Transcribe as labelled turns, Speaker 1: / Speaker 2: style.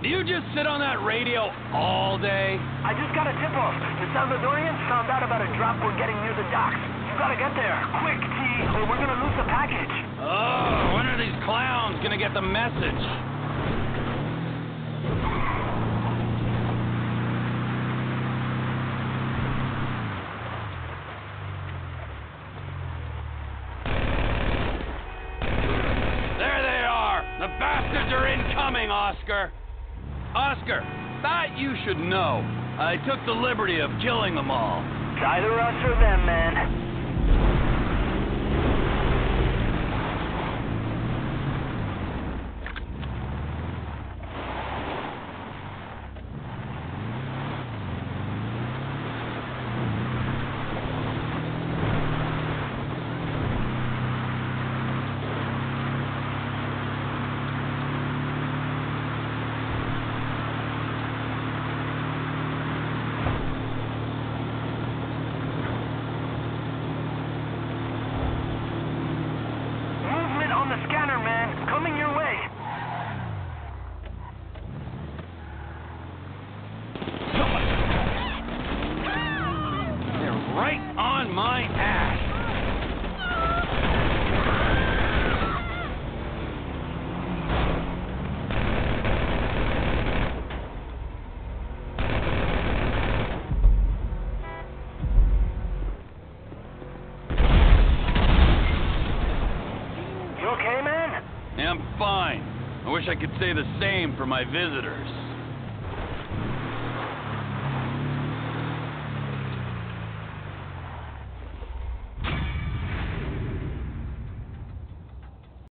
Speaker 1: Do you just sit on that radio all day?
Speaker 2: I just got a tip-off. The Salvadorians found out about a drop we're getting near the docks. You gotta get there. Quick, T, or we're gonna lose the package.
Speaker 1: Oh, when are these clowns gonna get the message? There they are! The bastards are incoming, Oscar! Oscar, that you should know. I took the liberty of killing them all.
Speaker 2: It's either us or them, man. Coming your way.
Speaker 1: They're right on my ass.
Speaker 2: You okay, man?
Speaker 1: I'm fine. I wish I could say the same for my visitors.